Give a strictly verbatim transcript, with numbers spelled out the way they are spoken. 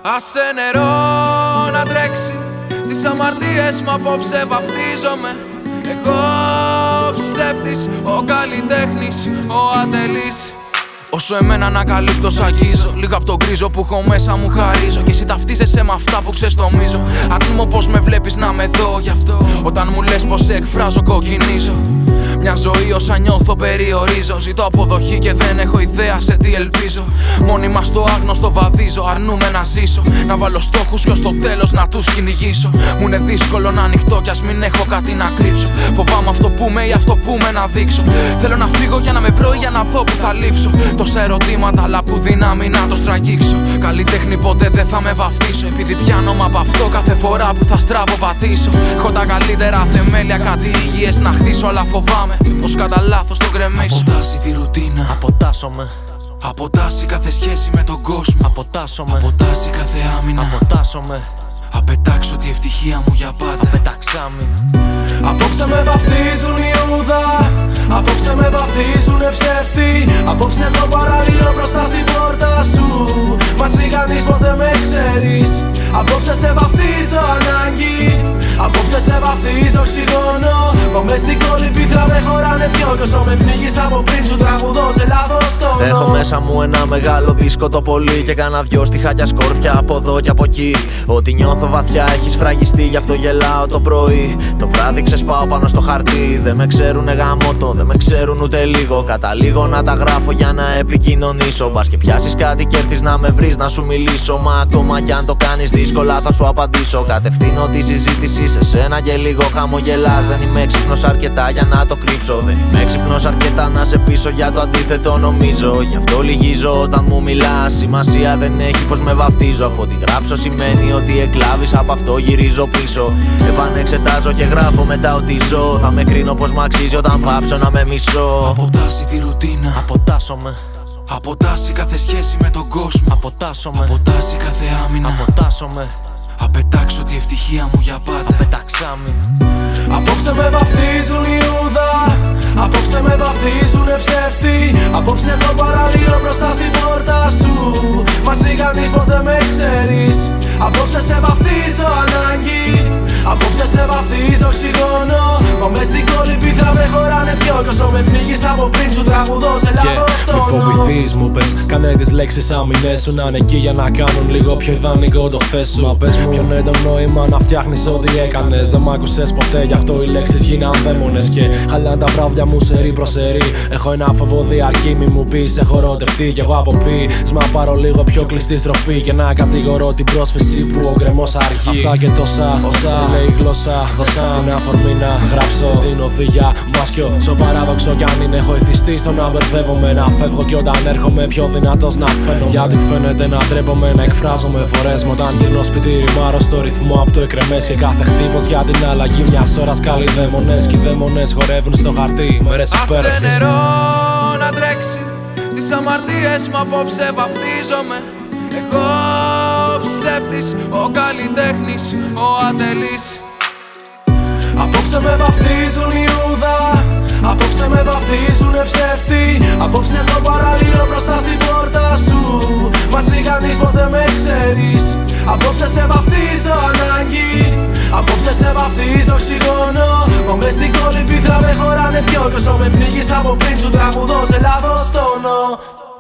Άσε νερό να τρέξει στις αμαρτίες μου, απόψε βαφτίζομαι. Εγώ ψεύτης, ο καλλιτέχνης, ο ατελής. Όσο εμένα ανακαλύπτω σ' αγγίζω, λίγο απ' το γκρίζο που έχω μέσα μου χαρίζω. Και εσύ ταυτίζεσαι με αυτά που ξεστομίζω. Αρνούμαι πως με βλέπεις να με δω γι' αυτό. Όταν μου λες πως σε εκφράζω κοκκινίζω. Μια ζωή όσα νιώθω περιορίζω. Ζητώ αποδοχή και δεν έχω ιδέα σε τι ελπίζω. Μόνιμα στο άγνωστο βαδίζω, αρνούμαι να ζήσω. Να βάλω στόχους και ως το τέλος να τους κυνηγήσω. Μου είναι δύσκολο να ανοιχτώ κι ας μην έχω κάτι να κρύψω. Φοβάμαι αυτό που είμαι ή αυτό που είμαι να δείξω. Θέλω να φύγω για να με βρω ή για να δω που θα λείψω. Τόσα ερωτήματα αλλά που δύναμη να το στραγγίξω. Καλλιτέχνη ποτέ δεν θα με βαφτίσω. Επειδή πιάνομαι απ' αυτό κάθε φορά που θα στράβω πατήσω. Έχω τα καλύτερα θεμέλια, κάτι υγιές να χτίσω. Αλλά φοβάμαι πως κατά λάθος το γκρεμίσω. Αποτάσσει τη ρουτίνα, αποτάσσομαι. Αποτάσσει κάθε σχέση με τον κόσμο. Αποτάσσομαι. Αποτάσσει κάθε άμυνα. Αποτάσσομαι. Απετάξω τη ευτυχία μου για πάντα. Απεταξάμι. Απόψε με βαφτίζουν Ιούδα, απόψε με βαφτίζουνε ψεύτη. Απόψε εγώ παραλύω μπροστά στην πόρτα σου. Μα εσύ κανείς πως δεν με ξέρεις. Απόψε σε βαφτίζω ανάγκη. Απόψε σε βαφτίζω οξυγόνο. Μα μες στην κολυμπήθρα δεν χωράνε δυο. Κι όσο με πνίγεις από πριν σου τραγουδώ σε λάθος τόνο. Έχω μέσα μου ένα μεγάλο δίσκο το πολύ. Και κάνα δυο στιχάκια σκόρπια από εδώ και από εκεί. Ό,τι νιώθω βαθιά έχει σφραγιστεί, γι' αυτό γελάω το πρωί. Το βράδυ ξεσπάω πάνω στο χαρτί. Δεν με ξέρουνε γαμώτο, δεν με ξέρουν ούτε λίγο. Καταλήγω να τα γράφω για να επικοινωνήσω. Μπας και πιάσεις κάτι και έρθεις να με βρεις να σου μιλήσω. Μα ακόμα κι αν το κάνεις δύσκολα θα σου απαντήσω. Κατευθύνω τη συζήτηση σε σένα και λίγο χαμογελάς. Δεν είμαι έξυπνος αρκετά για να το κρύψω. Δεν είμαι έξυπνος αρκετά να σε πείσω για το αντίθετο νομίζω. Γι' αυτό λυγίζω όταν μου μιλάς. Σημασία δεν έχει πως με βαφτίζω. Αφού τη γράψω σημαίνει ότι εκλάβεις, από αυτό γυρίζω πίσω. Επανεξετάζω και γράφω μετά ότι ζω. Θα με κρίνω πως μ' αξίζει όταν πάψω να με μισώ. Αποτάσσει τη ρουτίνα, αποτάσσομαι. Αποτάσσει κάθε σχέση με τον κόσμο. Αποτάσσομαι. Αποτάσσει κάθε άμυνα. Αποτάσσομαι. Απετάξω τη ευτυχία μου για πάντα. Απεταξάμι. Απόψε με βαφτίζουν Ιούδα, απόψε με βαφτίζουνε ψεύτη. Απόψε εγώ παραλύω μπροστά στην πόρτα σου. Μα εσύ κανείς πως δεν με ξέρεις. Απόψε σε βαφτίζω ανάγκη. Απόψε σε βαφτίζω οξυγόνο. Μα μες στην κολυμπήθρα δεν χωράνε δυο. Κι όσο με πνίγεις από πριν σου τραγουδώ σε λάθος τόνο. Μη φοβηθείς μου πες, κάνε τις λέξεις άμυνες σου. Να είναι εκεί για να κάνουν λίγο πιο ιδανικό το χθες σου. Μα πες μου ποιον είναι το νόημα να φτιάχνεις ό,τι έκανες. Δεν μ' άκουσες ποτέ, γι' αυτό οι λέξεις γίναν δαίμονες. Και χαλάνε τα βράδια μου σερί προς σερί. Έχω ένα φόβο διαρκή, μη μου πεις έχω ρωτευτεί. Κι εγώ από πεις, μα πάρω λίγο πιο κλειστή στροφή. Και να κατηγορώ την πρόσφυση που ο γκρεμός αργεί. Αυτά και τόσα, όσα λέει η γλώσσα. Δώσα την αφορμή να γράψω την οδηγία μάσκιο. Στο παράδοξο κι αν είναι έχω ηθιστεί στο να μπερδεύομαι. Να φεύγω κι όταν έρχομαι πιο δυνατός να φαίνομαι. Γιατί φαίνεται να ντρέπομαι να εκφράζομαι φορές. Μα όταν γυρνώ σπίτι ρημάρω στο ρυθμό από το εκρεμές. Και κάθε χτύπος για την αλλαγή μιας ώρας καλοί δαίμονες. Κι οι δαίμονες χορεύουν στο χαρτί μέρες υπέροχες. Άσε νερό να τρέξει στις αμαρτίες μου, απόψε βαφτίζομαι. Εγώ ψεύτης, ο καλλιτέχνης, ο ατελής. Απόψε με βαφτίζουν Ιούδα, απόψε με βαφτίζουνε ψεύτη. Απόψε εγώ παραλύω μπροστά στην πόρτα σου. Μα εσύ κανείς πως δεν με ξέρεις. Απόψε σε βαφτίζω ανάγκη. Απόψε σε βαφτίζω οξυγόνο. Μα μες στην κολυμπήθρα δεν χωράνε δυο. Κι όσο με πνίγεις από πριν σου τραγουδώ σε λάθος τόνο.